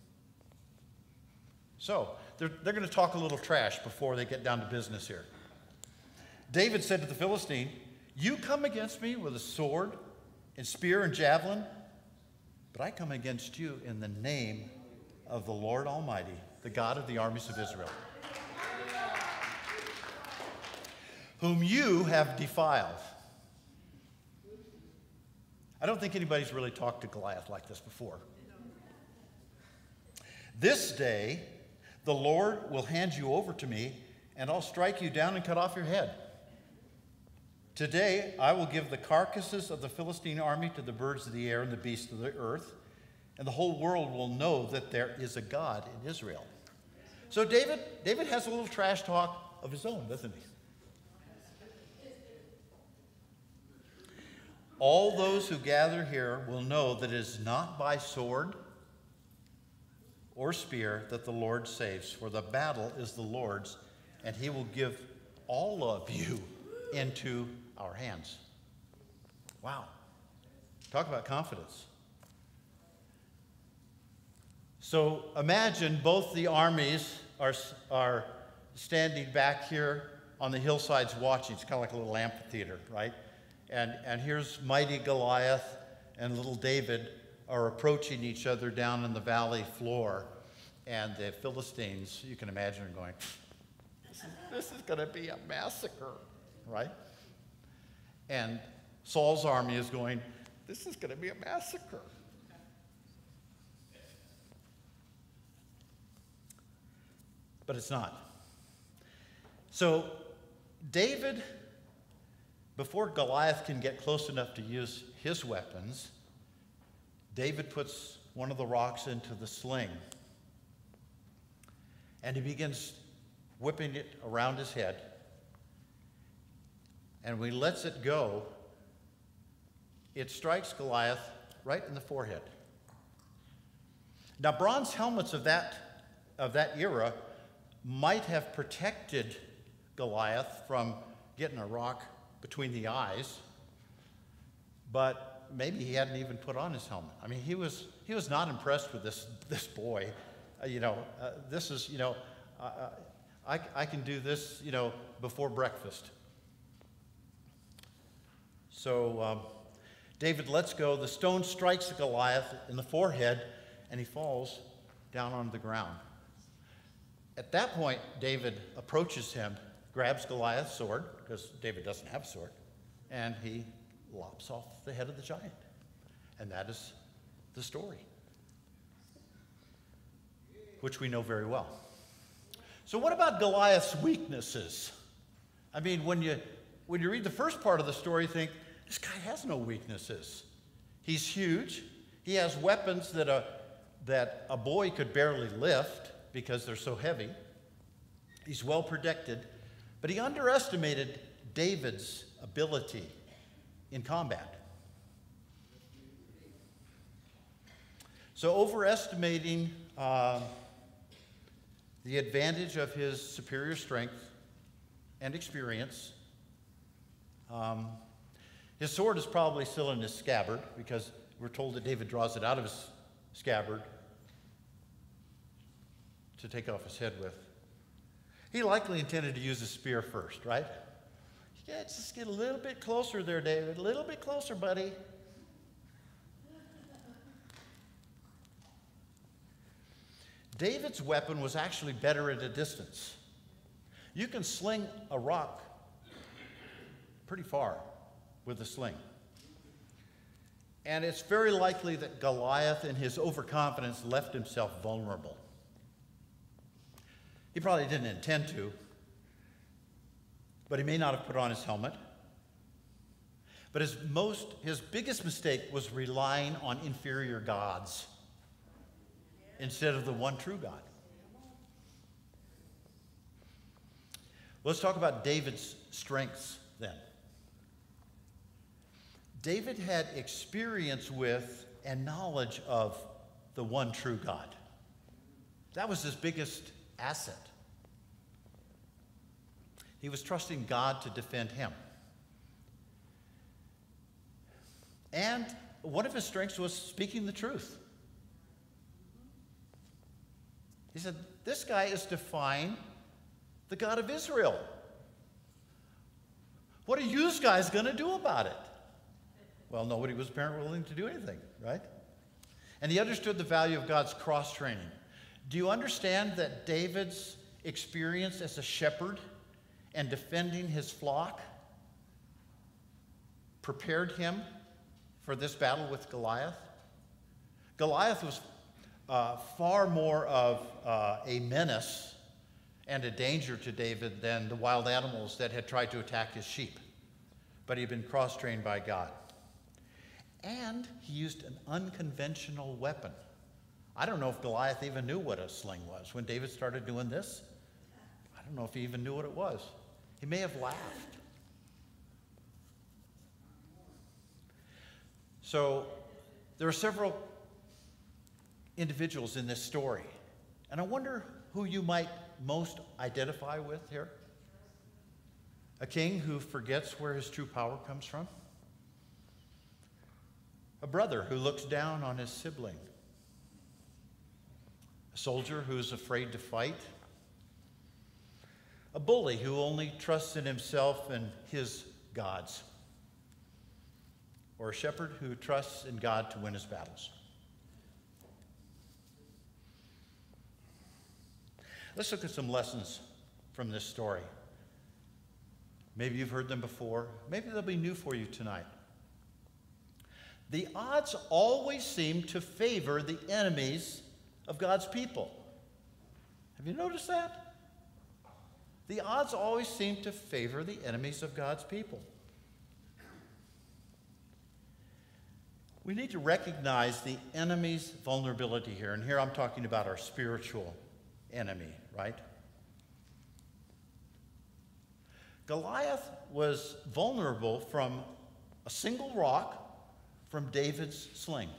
So, they're, they're going to talk a little trash before they get down to business here. David said to the Philistine, "You come against me with a sword and spear and javelin, but I come against you in the name of the Lord Almighty, the God of the armies of Israel, whom you have defiled." I don't think anybody's really talked to Goliath like this before. "This day the Lord will hand you over to me, and I'll strike you down and cut off your head. Today I will give the carcasses of the Philistine army to the birds of the air and the beasts of the earth, and the whole world will know that there is a God in Israel." So David, David has a little trash talk of his own, doesn't he? "All those who gather here will know that it is not by sword or spear that the Lord saves, for the battle is the Lord's, and he will give all of you into our hands." Wow. Talk about confidence. So imagine both the armies are, are standing back here on the hillsides watching. It's kind of like a little amphitheater, right? And, and here's mighty Goliath and little David are approaching each other down in the valley floor. And the Philistines, you can imagine, are going, this is, this is going to be a massacre, right? And Saul's army is going, this is going to be a massacre. But it's not. So David, before Goliath can get close enough to use his weapons, David puts one of the rocks into the sling. And he begins whipping it around his head. And when he lets it go, it strikes Goliath right in the forehead. Now, bronze helmets of that, of that era might have protected Goliath from getting a rock between the eyes, but maybe he hadn't even put on his helmet. I mean, he was, he was not impressed with this, this boy. Uh, you know, uh, this is, you know, uh, I, I can do this, you know, before breakfast. So um, David lets go. The stone strikes Goliath in the forehead, and he falls down on the ground. At that point, David approaches him, grabs Goliath's sword, because David doesn't have a sword, and he lops off the head of the giant. And that is the story, which we know very well. So what about Goliath's weaknesses? I mean, when you, when you read the first part of the story, you think, this guy has no weaknesses. He's huge. He has weapons that a, that a boy could barely lift because they're so heavy. He's well protected. But he underestimated David's ability in combat. So overestimating uh, the advantage of his superior strength and experience, um, his sword is probably still in his scabbard, because we're told that David draws it out of his scabbard to take off his head with. He likely intended to use a spear first, right? Yeah, just get a little bit closer there, David. A little bit closer, buddy. David's weapon was actually better at a distance. You can sling a rock pretty far with a sling. And it's very likely that Goliath, in his overconfidence, left himself vulnerable. He probably didn't intend to, but he may not have put on his helmet. But his most, his biggest mistake was relying on inferior gods instead of the one true God. Let's talk about David's strengths then. David had experience with and knowledge of the one true God. That was his biggest asset. He was trusting God to defend him. And one of his strengths was speaking the truth. He said, this guy is defying the God of Israel. What are you guys going to do about it? Well, nobody was apparently willing to do anything, right? And he understood the value of God's cross-training. Do you understand that David's experience as a shepherd and defending his flock prepared him for this battle with Goliath? Goliath was uh, far more of uh, a menace and a danger to David than the wild animals that had tried to attack his sheep. But he had been cross-trained by God. And he used an unconventional weapon. I don't know if Goliath even knew what a sling was. When David started doing this, I don't know if he even knew what it was. He may have laughed. So there are several individuals in this story, and I wonder who you might most identify with here. A king who forgets where his true power comes from. A brother who looks down on his sibling. A soldier who is afraid to fight. A bully who only trusts in himself and his gods. Or a shepherd who trusts in God to win his battles. Let's look at some lessons from this story. Maybe you've heard them before. Maybe they'll be new for you tonight. The odds always seem to favor the enemies of God's people. Have you noticed that? The odds always seem to favor the enemies of God's people. We need to recognize the enemy's vulnerability here. And here I'm talking about our spiritual enemy, right? Goliath was vulnerable from a single rock from David's sling.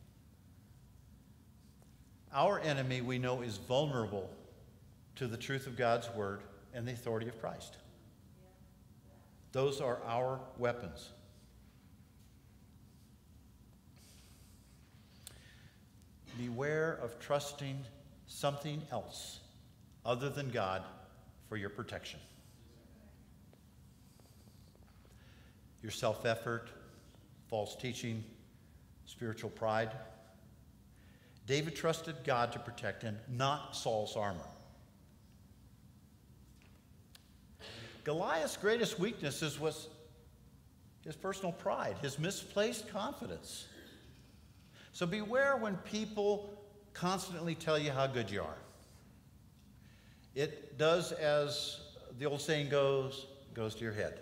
Our enemy, we know, is vulnerable to the truth of God's word and the authority of Christ. Those are our weapons. Beware of trusting something else other than God for your protection. Your self-effort, false teaching, spiritual pride. David trusted God to protect him, not Saul's armor. Goliath's greatest weaknesses was his personal pride, his misplaced confidence. So beware when people constantly tell you how good you are. It does, as the old saying goes, goes to your head.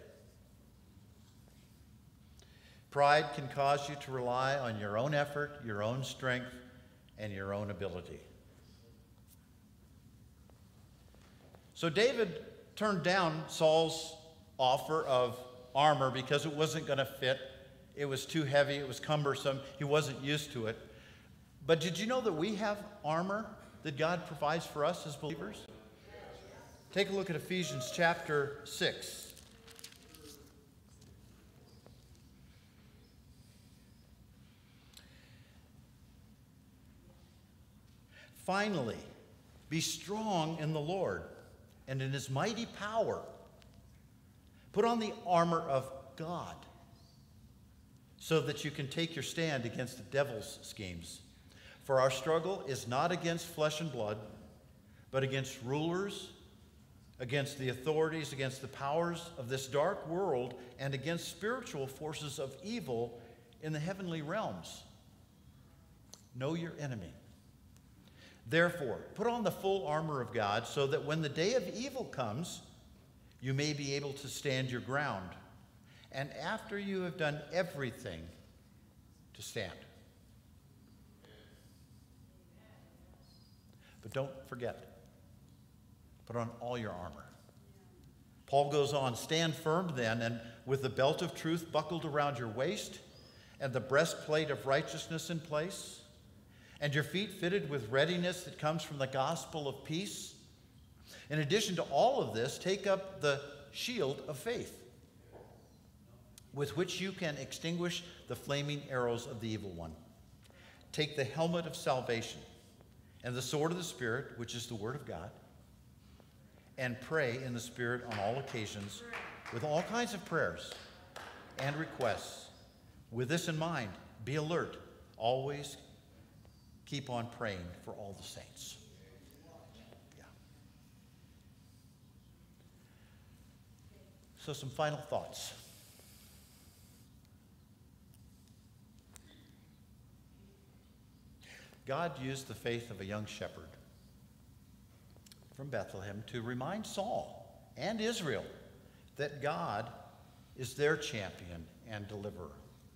Pride can cause you to rely on your own effort, your own strength, and your own ability. So David turned down Saul's offer of armor because it wasn't going to fit. It was too heavy. It was cumbersome. He wasn't used to it. But did you know that we have armor that God provides for us as believers? Take a look at Ephesians chapter six. Finally, be strong in the Lord and in his mighty power. Put on the armor of God so that you can take your stand against the devil's schemes. For our struggle is not against flesh and blood, but against rulers, against the authorities, against the powers of this dark world, and against spiritual forces of evil in the heavenly realms. Know your enemy. Therefore, put on the full armor of God so that when the day of evil comes, you may be able to stand your ground. And after you have done everything, to stand. But don't forget, put on all your armor. Paul goes on, stand firm then, and with the belt of truth buckled around your waist, and the breastplate of righteousness in place, and your feet fitted with readiness that comes from the gospel of peace. In addition to all of this, take up the shield of faith, with which you can extinguish the flaming arrows of the evil one. Take the helmet of salvation and the sword of the Spirit, which is the word of God, and pray in the Spirit on all occasions with all kinds of prayers and requests. With this in mind, be alert, always keep on praying for all the saints. Yeah. So some final thoughts. God used the faith of a young shepherd from Bethlehem to remind Saul and Israel that God is their champion and deliverer.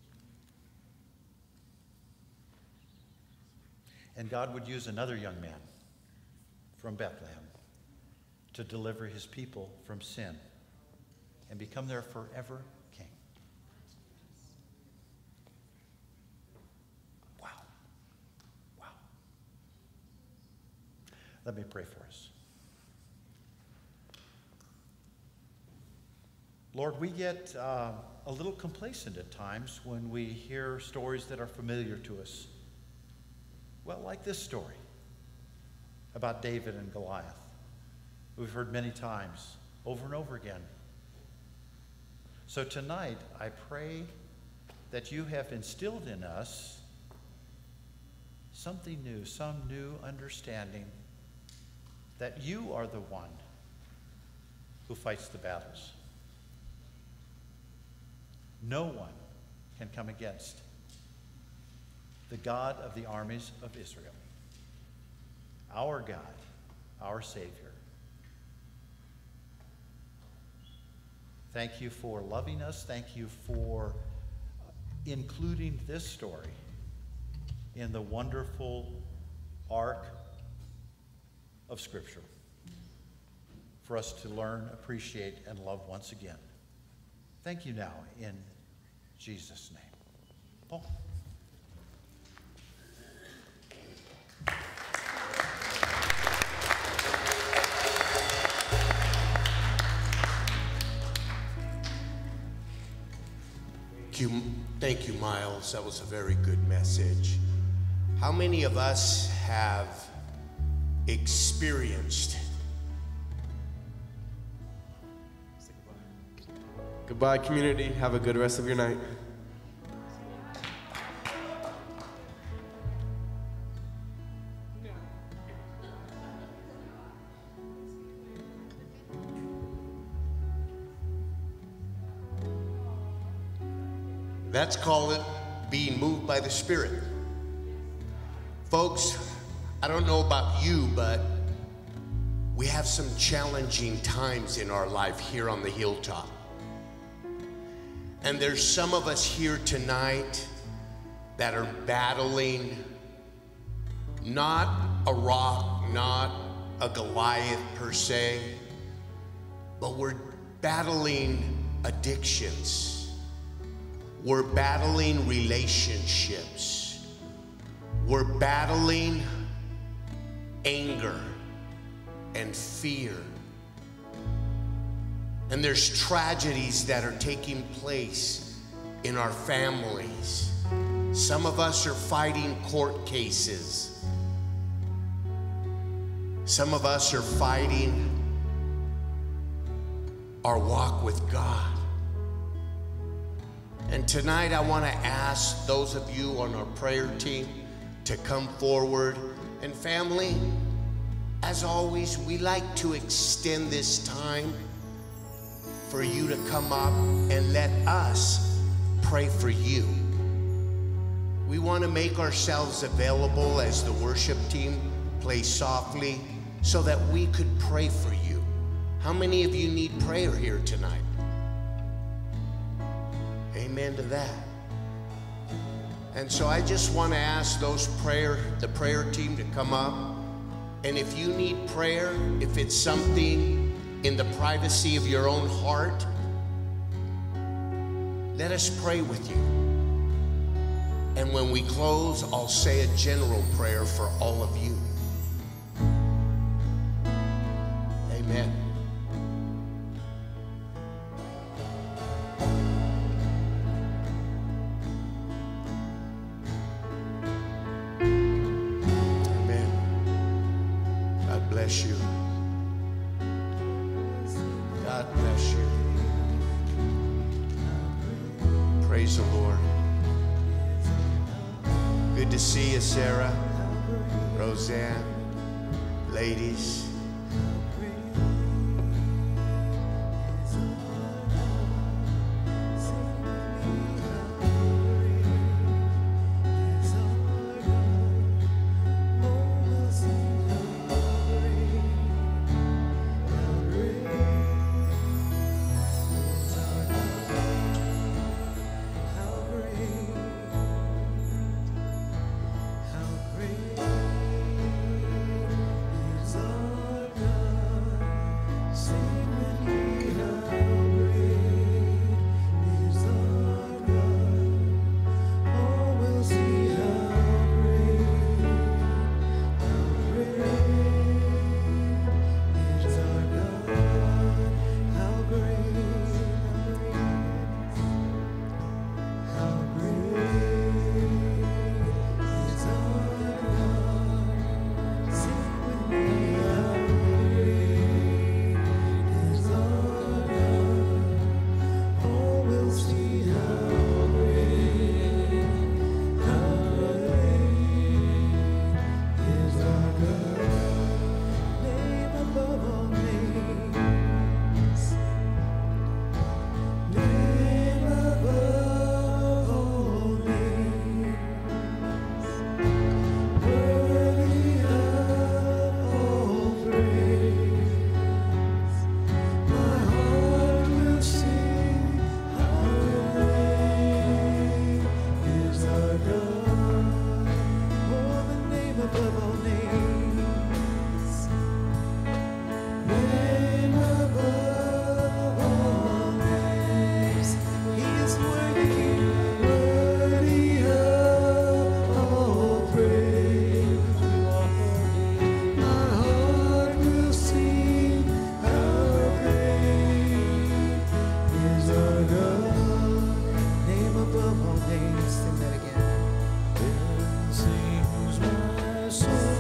And God would use another young man from Bethlehem to deliver his people from sin and become their forever king. Wow. Wow. Let me pray for us. Lord, we get uh, a little complacent at times when we hear stories that are familiar to us. Well, like this story about David and Goliath. We've heard many times, over and over again. So tonight, I pray that you have instilled in us something new, some new understanding that you are the one who fights the battles. No one can come against the God of the armies of Israel, our God, our Savior. Thank you for loving us. Thank you for including this story in the wonderful arc of Scripture for us to learn, appreciate, and love once again. Thank you now in Jesus' name. Paul. Thank you, thank you, Miles. That was a very good message. How many of us have experienced? Goodbye, community. Have a good rest of your night. That's called it being moved by the Spirit. Folks, I don't know about you, but we have some challenging times in our life here on the hilltop. And there's some of us here tonight that are battling not a rock, not a Goliath per se, but we're battling addictions. We're battling relationships. We're battling anger and fear. And there's tragedies that are taking place in our families. Some of us are fighting court cases. Some of us are fighting our walk with God. And tonight I want to ask those of you on our prayer team to come forward. And family, as always, we like to extend this time for you to come up and let us pray for you. We want to make ourselves available as the worship team plays softly so that we could pray for you. How many of you need prayer here tonight? Amen to that. And so I just want to ask those prayer, the prayer team to come up. And if you need prayer, if it's something in the privacy of your own heart, let us pray with you. And when we close, I'll say a general prayer for all of you. Amen. Amen. God bless you. God bless you. Praise the Lord. Good to see you, Sarah, Roseanne, ladies. Sings my soul.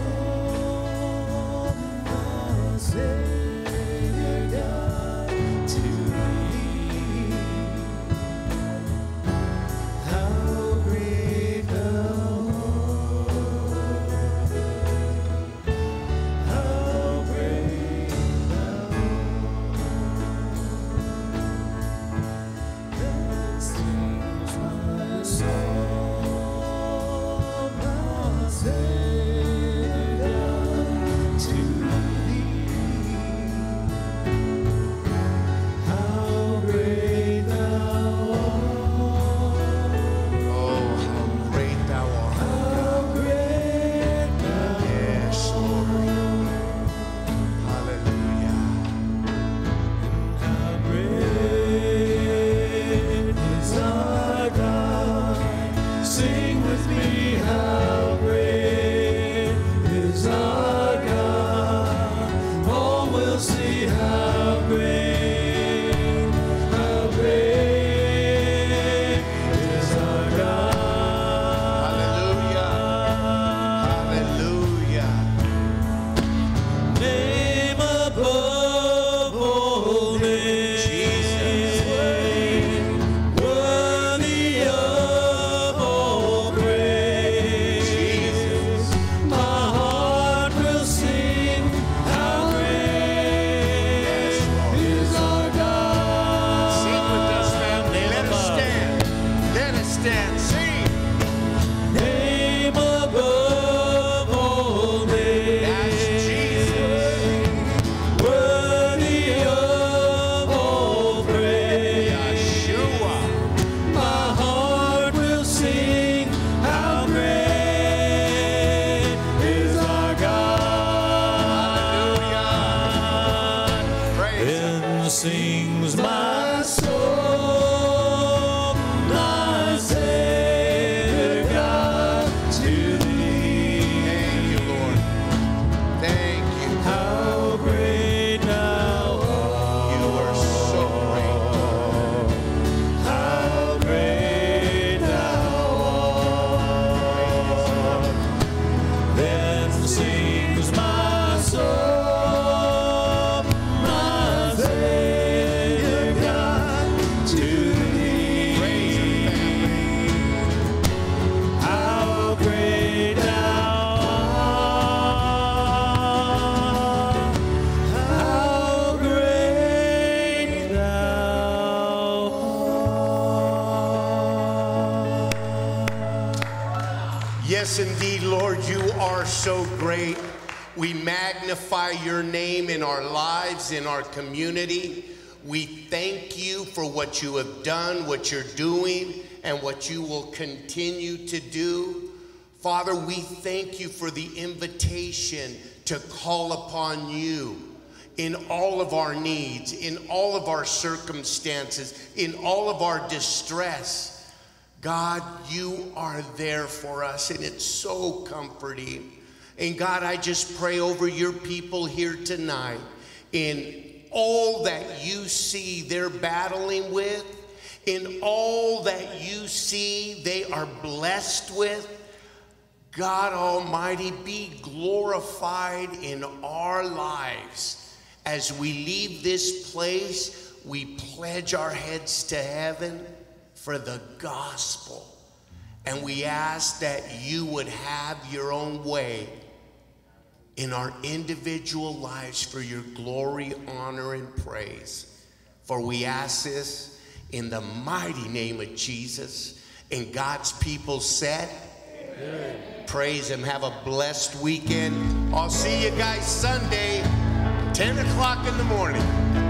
Yes, indeed, Lord, you are so great. We magnify your name in our lives, in our community. We thank you for what you have done, what you're doing, and what you will continue to do. Father, we thank you for the invitation to call upon you in all of our needs, in all of our circumstances, in all of our distress. God, you are there for us, and it's so comforting. And God, I just pray over your people here tonight in all that you see they're battling with, in all that you see they are blessed with. God Almighty, be glorified in our lives. As we leave this place, we pledge our heads to heaven for the gospel. And we ask that you would have your own way in our individual lives for your glory, honor, and praise. For we ask this in the mighty name of Jesus. And God's people said, amen. Praise him. Have a blessed weekend. I'll see you guys Sunday, ten o'clock in the morning.